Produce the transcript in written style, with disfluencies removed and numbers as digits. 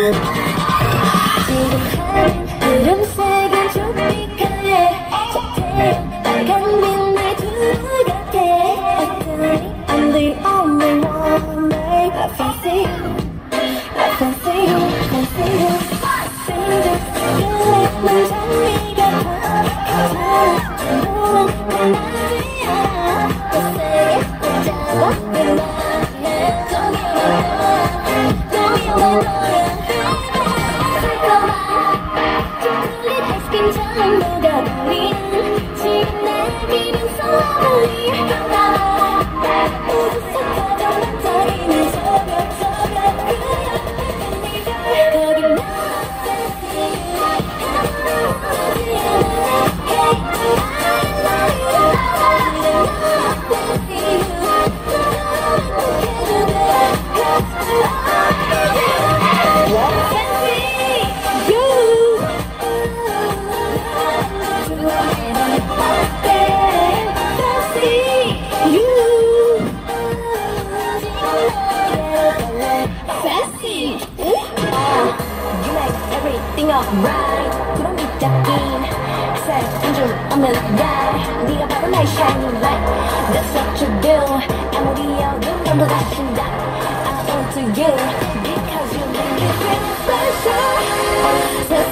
구름 색은 조피카에 서태운 빨간 빛날 둘 같아. I'm the only one, babe. I fancy you, I fancy you, fancy you. 생각 끝내는 장미 같아. 가장 전부는 변하지 않아. 더 세게 붙잡아 내 맘에. Don't you know 너야. 빈처럼 녹아버리는 지금 내 기분 쏟아버리 우주선 가장 반짝이는 저벽 거기 나 아무렇지 않아. Right, 그런 빗자긴 색한 줄 없는 날 네가 바로 나의 shining light. That's what you do. 아무리 어두운 도 다친다. I owe to you because you make me feel special.